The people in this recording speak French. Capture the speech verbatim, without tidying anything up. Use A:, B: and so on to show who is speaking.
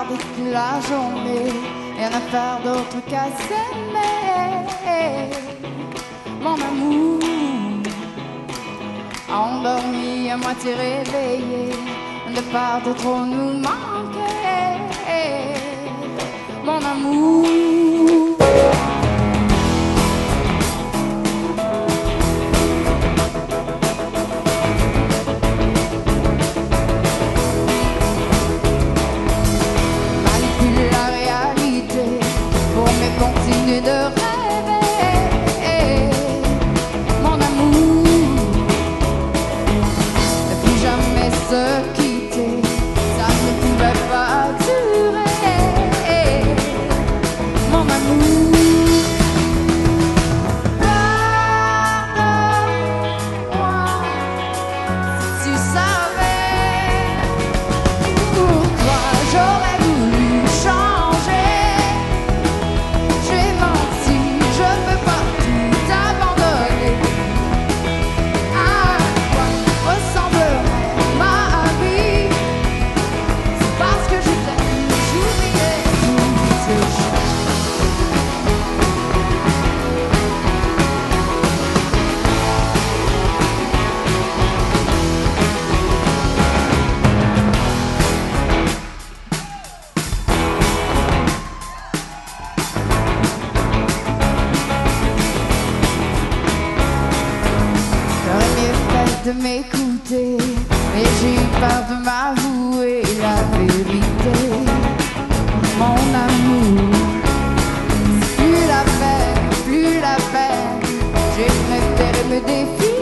A: regarder toute la journée, rien à faire d'autre qu'à s'aimer. Mon amour, endormi, à moitié réveillé, de part de trop nous manquer. Mon amour, manipule la réalité pour me continuer de rêver. Mon amour, ne plus jamais se quitter, ça ne pouvait pas durer. Mon amour, pardonne-moi, si tu savais, pour toi j'aurais voulu changer. J'ai menti, je peux pas tout abandonner. À quoi ressemblerait ma vie? C'est parce que je t'aime, j'oublierai toutes ces choses. J'aurais mieux fait de m'écouter, mais j'ai eu peur de m'avouer la vérité. Mon amour, c'est plus la peine, plus la peine, j'ai préféré me défier.